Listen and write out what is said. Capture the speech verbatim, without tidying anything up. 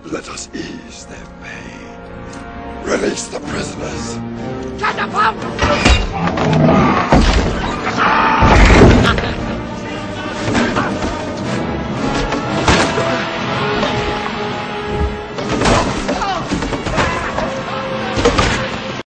Let us ease their pain. Release the prisoners. Catapult!